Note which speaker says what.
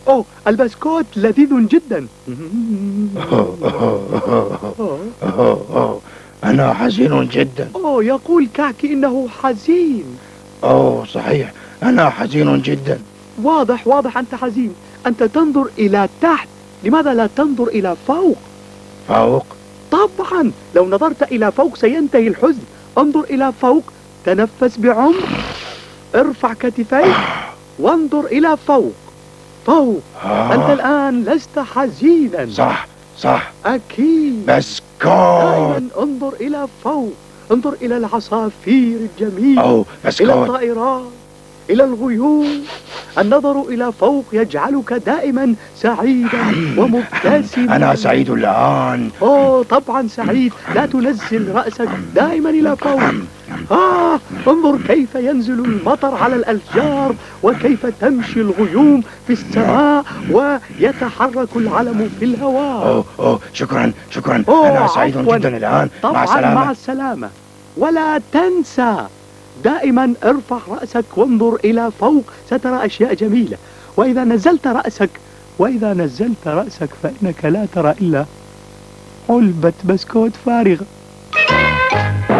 Speaker 1: أوه، البسكوت لذيذ جدا.
Speaker 2: أنا حزين جدا.
Speaker 1: أوه، يقول كعك إنه حزين.
Speaker 2: أوه صحيح، أنا حزين جدا.
Speaker 1: واضح واضح أنت حزين. أنت تنظر إلى تحت، لماذا لا تنظر إلى فوق؟
Speaker 2: فوق؟
Speaker 1: طبعا، لو نظرت إلى فوق سينتهي الحزن. انظر إلى فوق، تنفس بعمق، ارفع كتفيك وانظر إلى فوق. فوق. أنت الآن لست حزينا.
Speaker 2: صح صح.
Speaker 1: أكيد.
Speaker 2: بسكوت.
Speaker 1: دائما انظر إلى فوق، انظر إلى العصافير الجميلة، إلى الطائرات، إلى الغيوم. النظر إلى فوق يجعلك دائما سعيدا ومبتسما.
Speaker 2: أنا سعيد الآن.
Speaker 1: أوه طبعا سعيد. لا تنزل رأسك دائما إلى فوق. انظر كيف ينزل المطر على الأشجار، وكيف تمشي الغيوم في السماء، ويتحرك العلم في الهواء.
Speaker 2: شكرا شكرا. أنا سعيد جدا الآن.
Speaker 1: مع السلامة. مع السلامة. ولا تنسى دائما ارفع رأسك وانظر إلى فوق، سترى أشياء جميلة. وإذا نزلت رأسك فإنك لا ترى إلا علبة بسكوت فارغة.